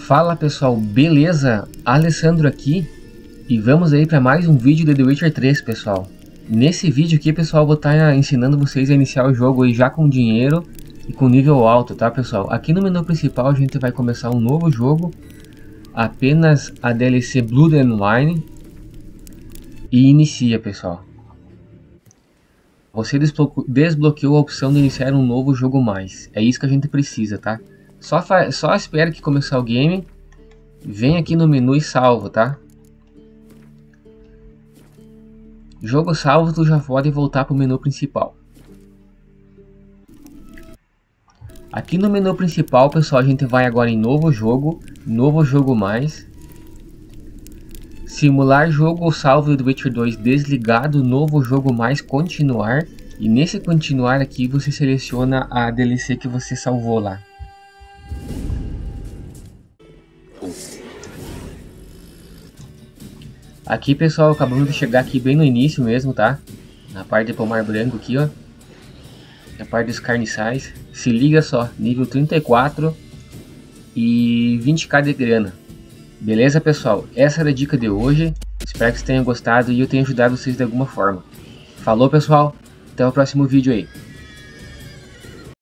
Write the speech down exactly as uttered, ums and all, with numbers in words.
Fala pessoal, beleza? Alessandro aqui e vamos aí para mais um vídeo de The Witcher três, pessoal. Nesse vídeo aqui, pessoal, eu vou estar ensinando vocês a iniciar o jogo aí já com dinheiro e com nível alto, tá pessoal? Aqui no menu principal a gente vai começar um novo jogo, apenas a D L C Blood and Wine, e inicia, pessoal. Você desbloqueou a opção de iniciar um novo jogo mais, é isso que a gente precisa, tá? Só, só espera que começar o game, vem aqui no menu e salva, tá? Jogo salvo, tu já pode voltar para o menu principal. Aqui no menu principal, pessoal, a gente vai agora em novo jogo, novo jogo mais. Simular jogo ou salvo do Witcher dois desligado, novo jogo mais, continuar. E nesse continuar aqui você seleciona a D L C que você salvou lá. Aqui, pessoal, acabamos de chegar aqui bem no início mesmo, tá? Na parte de pomar branco aqui, ó. Na parte dos carniçais. Se liga só, nível trinta e quatro e vinte k de grana. Beleza, pessoal? Essa era a dica de hoje. Espero que vocês tenham gostado e eu tenha ajudado vocês de alguma forma. Falou, pessoal. Até o próximo vídeo aí.